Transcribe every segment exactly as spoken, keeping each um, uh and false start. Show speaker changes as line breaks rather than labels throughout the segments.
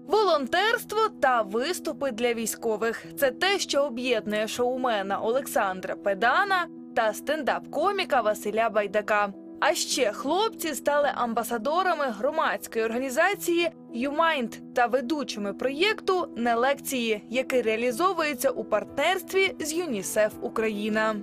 Волонтерство та виступи для військових – це те, що об'єднує шоумена Олександра Педана та стендап-коміка Василя Байдака. А ще хлопці стали амбасадорами громадської організації «YouMind» та ведучими проєкту «Не лекції», який реалізовується у партнерстві з ЮНІСЕФ Україна.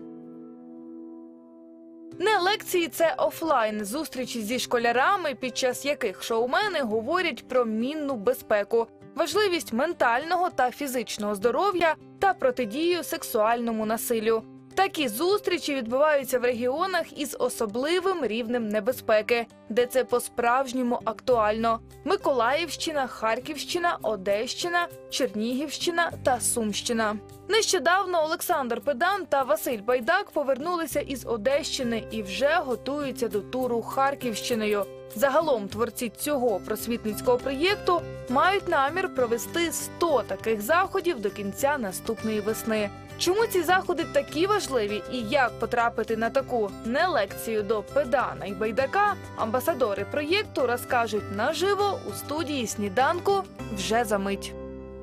«Не лекції» – це офлайн зустрічі зі школярами, під час яких шоумени говорять про мінну безпеку, важливість ментального та фізичного здоров'я та протидію сексуальному насиллю. Такі зустрічі відбуваються в регіонах із особливим рівнем небезпеки, де це по-справжньому актуально – Миколаївщина, Харківщина, Одещина, Чернігівщина та Сумщина. Нещодавно Олександр Педан та Василь Байдак повернулися із Одещини і вже готуються до туру Харківщиною. Загалом творці цього просвітницького проєкту мають намір провести сто таких заходів до кінця наступної весни. Чому ці заходи такі важливі і як потрапити на таку не лекцію до Педана і Байдака, амбасадори проєкту розкажуть наживо у студії «Сніданку» вже за мить.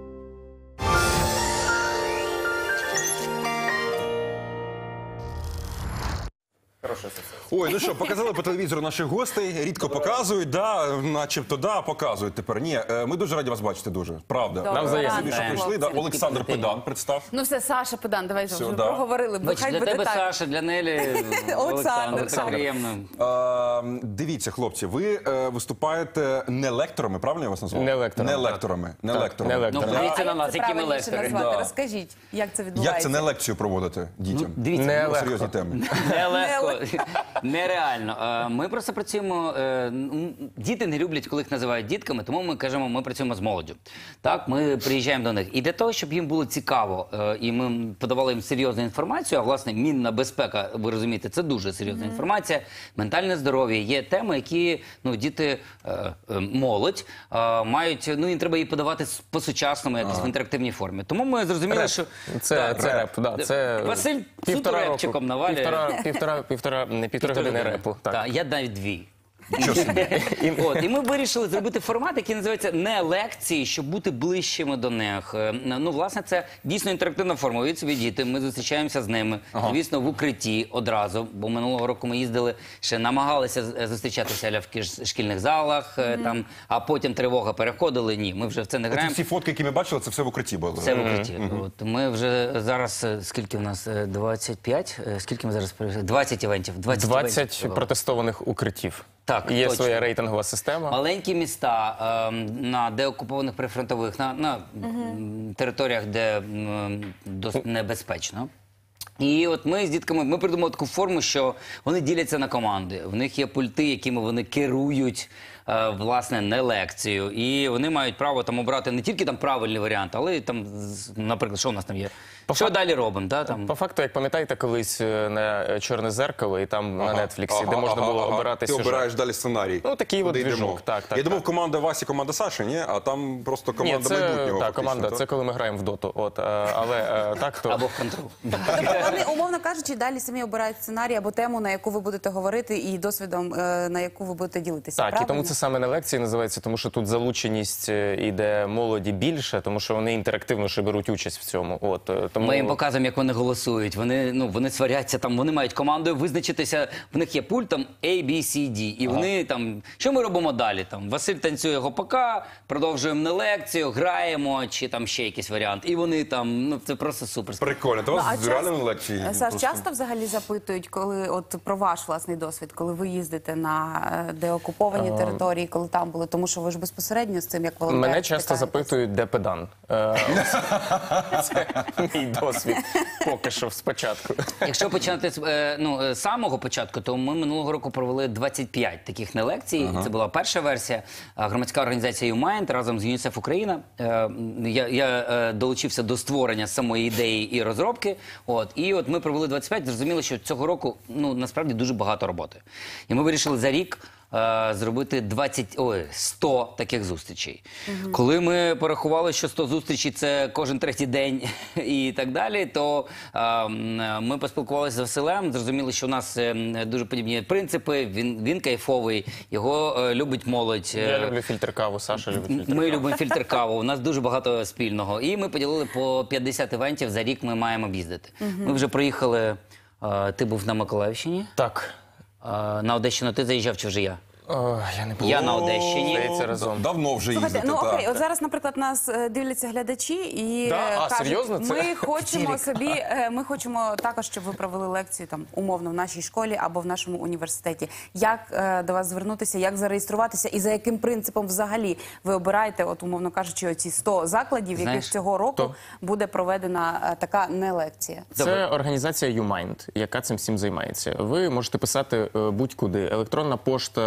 Ой, ну що, показали по телевізору наших гостей, рідко показують, да, начебто, да, показують тепер. Ні, ми дуже раді вас бачити, дуже, правда.
Нам
Спасибі, що прийшли, да. Олександр Педан, представ.
Ну все, Саша Педан, давайте вже
да.
проговорили, бо
Бач,
хай
для
буде
тебе
так.
Саша, для Нелі Олександр. Це приємно.
Е, дивіться, хлопці, ви е, виступаєте не лекторами, правильно я вас назвав?
Не лекторами.
Не лекторами. Не
Так,
лекторами.
не лекторами.
Ну, подивіться на
Як
нас,
це
які ми
правильніше
лектори.
назвати?
Да.
Розкажіть, як це відбувається?
Як це не лекцію проводити дітям?
Дивіться,
Не
По
легко.
серйозні теми.
нелегко, нереально. Е, Ми просто працюємо, е, м, діти не люблять, коли їх називають дітками, тому ми кажемо, ми працюємо з молоддю. Так, ми приїжджаємо до них. І для того, щоб їм було цікаво, е, і ми подавали їм серйозну інформацію, а власне мінна безпека, ви розумієте, це дуже серйозна інформація, ментальне здоров'я, є теми, які, ну, діти, е, е, молодь, е, мають, ну, їм треба її подавати с- по-сучасному, якось в інтерактивній формі. Тому ми зрозуміли,
Реп.
що...
Це,
Так,
це реп, да. Це
Василь
півтора року.
суперепчиком навалює.
Півтора, півтора, півтора, не півтора години репу. Так.
Так, я навіть дві.
Що собі?
От, і ми вирішили зробити формат, який називається «Не лекції», щоб бути ближчими до них. Е, Ну, власне, це дійсно інтерактивна форма. Від собі діти, ми зустрічаємося з ними, звісно, в укритті одразу, бо минулого року ми їздили, ще намагалися з- зустрічатися аля в кіж- шкільних залах, е, там, а потім тривога переходили. Ні, ми вже в це не
Оці
граємо.
всі фотки, які ми бачили, це все в укритті було.
Це в укритті. От, ми вже зараз, е, скільки в нас, Е, двадцять п'ять? Е, Скільки ми зараз перейшли? двадцять івентів. двадцять івентів
двадцять
провели.
протестованих укриттів.
Так,
Є
точно.
своя рейтингова система.
Маленькі міста ем, на деокупованих прифронтових, на, на м, територіях, де м, досить небезпечно. І от ми з дітками, ми придумали таку форму, що вони діляться на команди. В них є пульти, якими вони керують, е, власне, не лекцію. І вони мають право там обрати не тільки там правильний варіант, але й там, з- наприклад, що у нас там є? Що
факту-
далі робимо? Да, там?
По факту, як пам'ятаєте, колись е, на «Чорне зеркало» і там на Нетфліксі, де можна було обирати
Ти
сюжет.
обираєш далі сценарій.
Ну, такий
Куди
от
йдемо.
двіжок, так, так,
Я думав,
так.
команда Васі, команда Саші, ні? А там просто
Ні,
команда
це,
майбутнього.
так,
фактично,
команда,
так?
це коли ми граємо в доту. От, е, але е, так, то...
Або в контрол.
Тобто вони, умовно кажучи, далі самі обирають сценарій або тему, на яку ви будете говорити, і досвідом, е, на яку ви будете ділитися.
Так, і
правильно?
тому це саме не лекції називається, тому що тут залученість е, іде молоді більше, тому що вони інтерактивно ще беруть участь в цьому. От, е, тому...
Ми їм показуємо, як вони голосують. Вони, ну, вони сваряться, там, вони мають командою визначитися. В них є пульт там A, B, C, D. І вони там, що ми робимо далі? Там, Василь танцює гопака, продовжуємо на лекцію, граємо, чи там ще якийсь варіант. І вони там, ну, це просто супер.
Прикольно. То у
Ну, а
вас реально на лекції?
Саш,
просто?
часто взагалі запитують, коли от про ваш власний досвід, коли ви їздите на е, деокуповані території, коли там були, тому що ви ж безпосередньо з цим як волонтер.
Мене часто
стикаєтесь.
запитують, де Педан. Е, Це мій досвід поки що спочатку.
Якщо починати з е, ну, е, з самого початку, то ми минулого року провели двадцять п'ять таких не лекцій. Це була перша версія. А Громадська організація YouMind разом з ЮНІСЕФ Україна. Е, я я е, долучився до створення самої ідеї і розробки. От. І от ми провели двадцять п'ять, зрозуміли, що цього року, ну, насправді дуже багато роботи. І ми вирішили за рік е, зробити двадцять, ой, сто таких зустрічей. Коли ми порахували, що сто зустрічей – це кожен третій день і так далі, то е, м, ми поспілкувалися з Василем, зрозуміли, що у нас е, дуже подібні принципи, він, він кайфовий, його е, любить молодь.
Я люблю фільтр каву, Саша любить фільтр
Ми
каву.
любимо фільтр каву, у нас дуже багато спільного. І ми поділили по п'ятдесят івентів за рік ми маємо об'їздити. Ми вже проїхали, е, ти був на Миколаївщині,
Так.
е, на Одещину ти заїжджав чи вже я?
О, я не
Я на Одещині.
Здається, разом.
Давно вже
Слухайте,
їздити,
ну окей,
так.
от зараз, наприклад, нас е, дивляться глядачі і
Да?
е,
А,
кажуть,
серйозно? Це
ми хочемо
Тірік.
собі, е, ми хочемо також, щоб ви провели лекцію там умовно в нашій школі або в нашому університеті. Як е, до вас звернутися, як зареєструватися і за яким принципом взагалі ви обираєте, от умовно кажучи, оці сто закладів, в
Знаєш,
яких цього року
то-
буде проведена е, така не лекція?
Це організація YouMind, яка цим всім займається. Ви можете писати е, будь-куди. Електронна пошта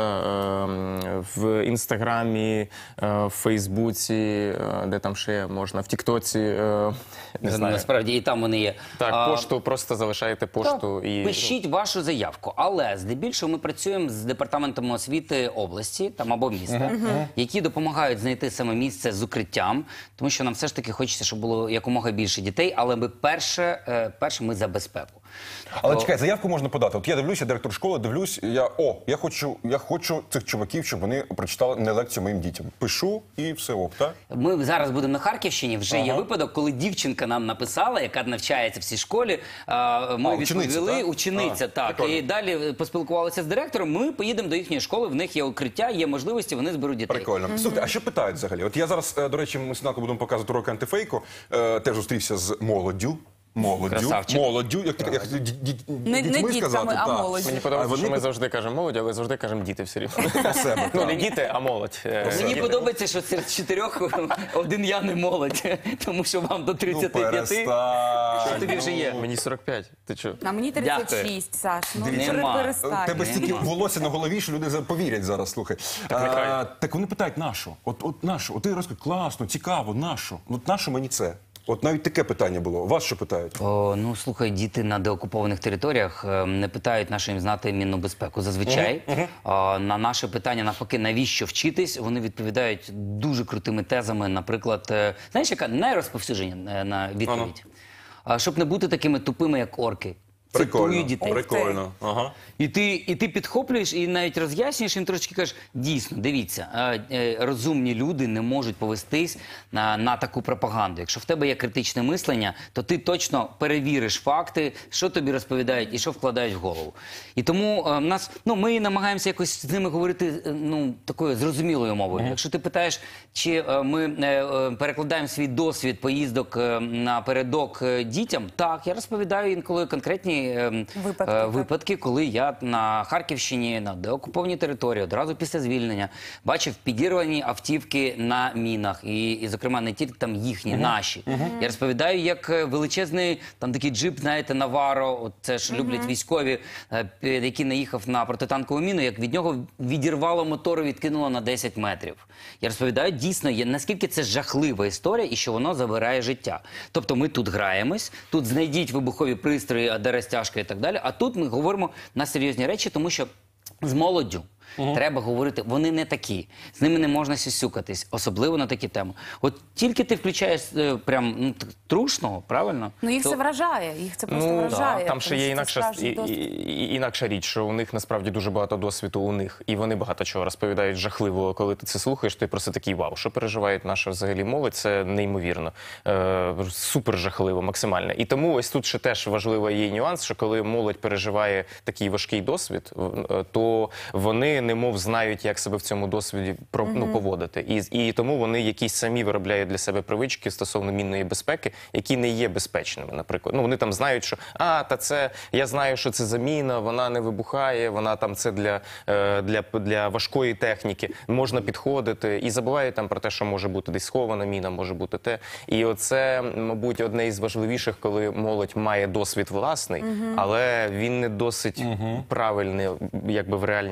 е, в Інстаграмі, е, в Фейсбуці, е, де там ще можна, в Тіктоці, е, не знаю.
Насправді і там вони є.
Так,
А,
пошту, просто залишаєте пошту і...
Пишіть вашу заявку, але здебільшого ми працюємо з департаментом освіти області там або міста, які допомагають знайти саме місце з укриттям, тому що нам все ж таки хочеться, щоб було якомога більше дітей, але ми перше, е, перше ми за безпеку.
Але
То-
чекай, заявку можна подати. От я дивлюся, директор школи, дивлюсь, я о, я хочу, я хочу цих чуваків, щоб вони прочитали не лекцію моїм дітям. Пишу і все ок, так?
Ми зараз будемо на Харківщині. Вже є випадок, коли дівчинка нам написала, яка навчається в цій школі. а, Ми
А, учениця,
відповіли,
так?
учениця,
А,
так.
прикольно.
І далі поспілкувалися з директором. Ми поїдемо до їхньої школи. В них є укриття, є можливості, вони зберуть дітей.
Прикольно. Слухайте, а що питають взагалі? От я зараз, е, до речі, ми сніданку будемо показувати уроки антифейку. Е, Теж зустрівся з молоддю. Молоддю,
Красавчик.
молоддю, як, як ді- ді-
Не- не
дітьми
дітками,
сказати,
а
так.
молоддю.
Мені
А
подобається,
вони
що ми завжди кажемо молодь, але завжди кажемо діти все рівно.
про себе.
Ну,
так.
не діти, а молодь. Е,
Мені
діти.
подобається, що серед чотирьох один я не молодь, тому що вам до
Ну,
тридцяти п'яти.
перестань.
Що тобі вже є?
Мені сорок п'ять. Ти що?
А мені тридцять шість, Саш. Ну,
Дивіться. Нема.
У
перестань.
тебе стільки волосся на голові, що люди за- повірять зараз, слухай.
нехай.
А, так вони питають, нащо? От, от нащо? От ти розкажи, класно, цікаво, нащо? От нащо мені це? От навіть таке питання було. Вас що питають?
О, ну слухай, діти на деокупованих територіях е, не питають, на що їм знати мінну безпеку. Зазвичай А, на наше питання, навпаки, навіщо вчитись, вони відповідають дуже крутими тезами. Наприклад, е, знаєш, яка найрозповсюдження е, на відповідь? А, щоб не бути такими тупими, як орки. Цитую
Прикольно,
дітей.
прикольно. Ага.
І ти, і ти підхоплюєш і навіть роз'яснюєш їм трошки кажеш, дійсно, дивіться, е, е, розумні люди не можуть повестись на, на таку пропаганду. Якщо в тебе є критичне мислення, то ти точно перевіриш факти, що тобі розповідають і що вкладають в голову. І тому е, нас, ну, ми намагаємося якось з ними говорити е, ну, такою зрозумілою мовою. Якщо ти питаєш, чи е, ми е, е, перекладаємо свій досвід поїздок е, напередок е, дітям, так, я розповідаю інколи конкретні е,
Випадки,
е,
так.
випадки, коли я на Харківщині, на деокупованій території, одразу після звільнення, бачив підірвані автівки на мінах. І, і зокрема, не тільки там їхні, наші. Я розповідаю, як е, величезний там такий джип, знаєте, Наваро, от це ж люблять військові, е, пі- який наїхав на протитанкову міну, як від нього відірвало мотор і відкинуло на десять метрів. Я розповідаю, дійсно, є, наскільки це жахлива історія і що воно забирає життя. Тобто ми тут граємось, тут знайдіть вибухові пристрої, а де розтяжка і так далі, а тут ми говоримо на серйозні речі, тому що з молоддю треба говорити, вони не такі, з ними не можна сюсюкатись, особливо на такі теми. От тільки ти включаєш е, прям ну, т- трушного, правильно?
Ну, їх
то-
це вражає, їх це просто
Ну,
вражає.
там ще
тому
є
що це
інакша,
справжній
і,
досвід.
і, і- інакша річ, що у них насправді дуже багато досвіду у них, і вони багато чого розповідають жахливо. Коли ти це слухаєш, ти просто такий вау, що переживають наша взагалі молодь, це неймовірно. Е, супер жахливо, максимально. І тому ось тут ще теж важливий є нюанс, що коли молодь переживає такий важкий досвід, е, то вони немов знають, як себе в цьому досвіді про, ну, поводити. І, і тому вони якісь самі виробляють для себе привички стосовно мінної безпеки, які не є безпечними, наприклад. Ну, вони там знають, що а, та це, я знаю, що це заміна, вона не вибухає, вона там це для, е, для, для важкої техніки, можна підходити. І забувають там про те, що може бути десь схована міна, може бути те. І оце, мабуть, одне із важливіших, коли молодь має досвід власний, але він не досить правильний, якби в реальність цю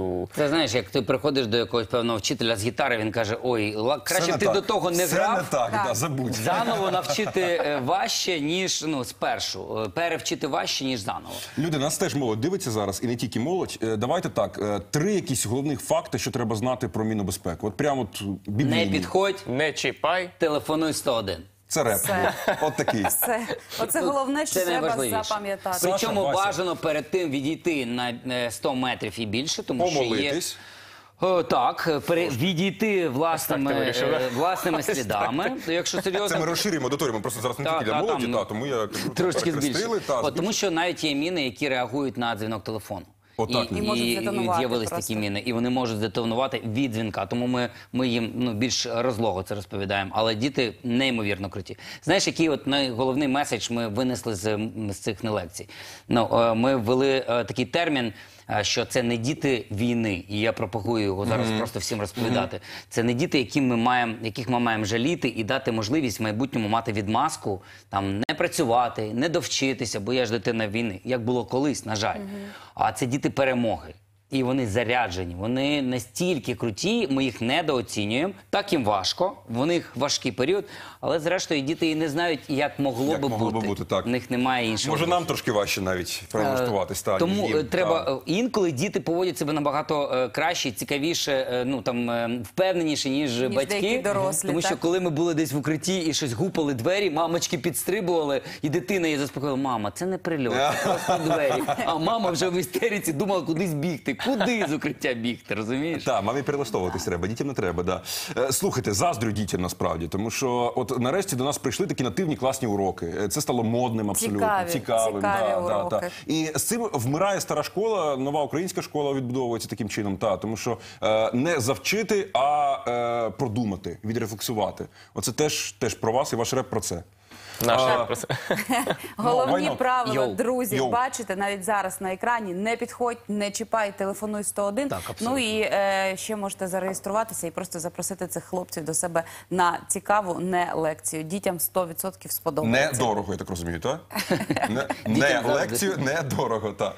іншу.
Це знаєш, як ти приходиш до якогось певного вчителя з гітари, він каже, ой, ла- краще б ти до того не
Це
грав.
не так,
Так.
да, забудь.
Заново навчити е, важче, ніж ну, спершу. Е, Перевчити важче, ніж заново.
Люди, нас теж молодь дивиться зараз, і не тільки молодь. Е, Давайте так, е, три якісь головних факти, що треба знати про мінну безпеку. От прямо от біблійні.
Не підходь,
Не чіпай.
телефонуй сто один.
Це реп.
Все.
От такий.
Це, оце головне, що
Це
треба
найважливіше.
запам'ятати.
Саша,
Причому
Вася.
бажано перед тим відійти на е, сто метрів і більше, тому що є...
Помолитись.
О, так, пере... відійти власними,
Так ти вирішив,
е,
да?
власними слідами. Якщо
Це
серйозно,
ми розширюємо аудиторію, ми просто зараз не
Та,
тільки для
та,
молоді,
там,
та, тому я кажу,
трошки
перехрестили,
збільшили.
та,
От, тому
збільшили.
що навіть є міни, які реагують на дзвінок телефону.
Отак.
І,
І можуть
і, і
здетонувати
з'явились
просто.
такі міни, і вони можуть здетонувати від дзвінка. Тому ми, ми їм ну, більш розлого це розповідаємо. Але діти неймовірно круті. Знаєш, який от найголовний меседж ми винесли з, з цих не лекцій? Ну, е, ми ввели е, такий термін, е, що це не діти війни. І я пропагую його зараз просто всім розповідати. Це не діти, які ми маємо, яких ми маємо жаліти і дати можливість в майбутньому мати відмазку, там, не працювати, не довчитися, бо я ж дитина війни, як було колись, на жаль. А це діти перемоги. І вони заряджені, вони настільки круті, ми їх недооцінюємо. Так їм важко, в них важкий період, але зрештою діти і не знають, як могло
Як
би
могло би
бути.
бути, так.
В них немає іншого.
Може, нам трошки важче навіть прилаштуватись. та,
Тому
ніж їм,
е, треба
та.
е, інколи діти поводять себе набагато е, краще, цікавіше, е, ну там е, впевненіше, ніж,
Ніж
батьки.
деякі дорослі,
Тому що
так.
коли ми були десь в укритті і щось гупали двері, мамочки підстрибували, і дитина її заспокоїла: мама, це не прильот, це просто двері. А мама вже в істериці думала кудись бігти. Куди з укриття бігти, розумієш?
Так, мамі перелаштовуватись треба, дітям не треба, да. Е, Слухайте, заздрю дітям насправді, тому що от нарешті до нас прийшли такі нативні класні уроки. Е, Це стало модним абсолютно,
Цікаві,
цікавим.
цікаві
да, да,
уроки.
да. І з цим вмирає стара школа, нова українська школа відбудовується таким чином, та, тому що е, не завчити, а е, продумати, відрефлексувати. Оце теж, теж про вас і ваш реп про це.
Наш
А,
реп про це.
Головні
why not?
правила,
Йоу.
друзі,
Йоу.
бачите навіть зараз на екрані. Не підходь, не чіпай, телефонуй сто один.
Так, абсолютно.
Ну і е, ще можете зареєструватися і просто запросити цих хлопців до себе на цікаву не лекцію. Дітям сто відсотків сподобається.
Недорого, я так розумію, так? Не, не
Дітям завжди.
лекцію, недорого, так.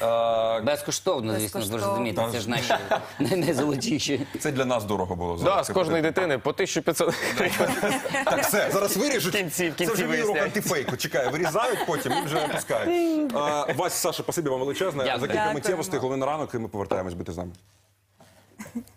Е,
Безкоштовно, звісно, ви ж
Безкоштовно.
розумієте, це ж наші най- найзолотіші.
Це для нас дорого було.
Да,
зараз.
з кожної дитини по тисяча п'ятсот гривень.
Так, все, зараз виріжуть.
В кінці- в кінці
Це вже мій урок
виясняють.
антифейку. Чекай, вирізають потім і вже опускають. А, Вась, Саша, спасибі вам величезне.
Дякую.
За кілька
Дякуємо.
миттєвостей, головний ранок, і ми повертаємось бути з нами.